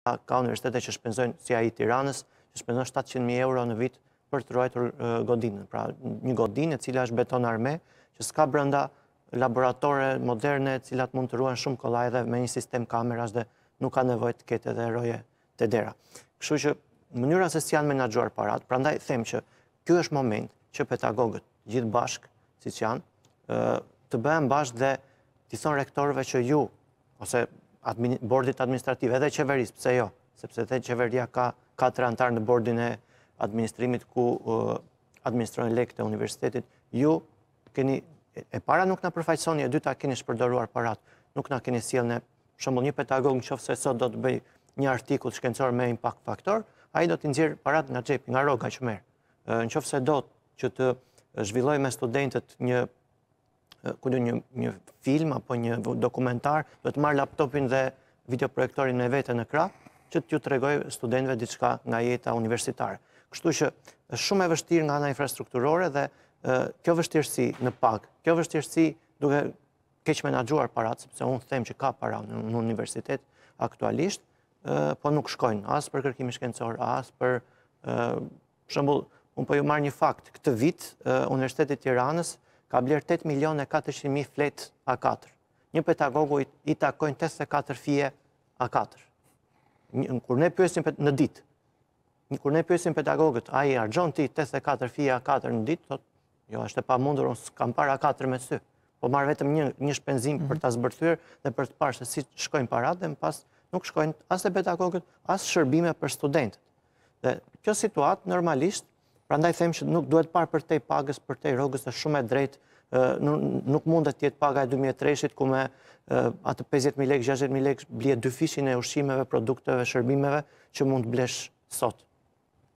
Ka universitete që shpenzojnë, si ai i Tiranës, që shpenzojnë 700.000 euro në vit për të ruajtur godinën. Pra, një godinë e cila është beton arme, që s'ka brenda laboratore moderne, cilat mund të ruajnë shumë kollaj dhe me një sistem kamerash dhe nuk ka nevojë të ketë edhe roje të dera. Kështu që mënyra se si janë menaxhuar parat, prandaj them që ky është moment që pedagogët gjithë bashkë, siç janë, të bëhen bashkë dhe t'i thonë rektorëve që ju, ose bordit administrativ, edhe qeverisë, pse jo, sepse edhe qeveria ka 4 antarë në bordin e administrimit ku administrojnë lekët e universitetit, ju keni, e para nuk na përfaqësoni, e dyta keni shpërdoruar parat, nuk na keni sjellë për shembull një pedagog nëse sot do të bëj një artikull shkencor me impact faktor, ai do t'i nxjerr parat nga xhepi, nga rroga që merr. Nëse do që të zhvilloj me studentët një film apo një dokumentar, do të marr laptopin dhe videoprojektorin me vete në krah, që t'ju tregoj studentëve diçka nga jeta universitare. Kështu që është shumë e vështirë nga ana infrastrukturore dhe kjo vështirësi në pagë, kjo vështirësi duke keq menaxhuar parat, sepse unë them që ka para në universitet aktualisht, po nuk shkojnë as për kërkimin shkencor, as për shembull, unë po ju marr një fakt, këtë vit Universiteti i Tiranës ka bler 8.400.000 fletë A4. Një pedagogu i takojnë 84 fije A4. Kur ne pyesim në ditë, kur ne pyesim pedagogët, a i argjon ti 84 fije A4 në ditë, thotë, jo, është e pamundur, unë s'kam parë A4 me sy. Po marr vetëm një shpenzim për ta zbërthyer dhe për të parë se si shkojnë parat dhe më pas nuk shkojnë as te pedagogët, as shërbime për studentët. Dhe kjo situatë normalisht, prandaj them që nuk duhet parë përtej pagës, përtej rrogës, është shumë e drejtë, nuk mundet të jetë paga e 2003-shit ku me atë 50.000 lekë, 60.000 lekë blie 2 fishin e ushqimeve, produkteve, shërbimeve që mund të blesh sot.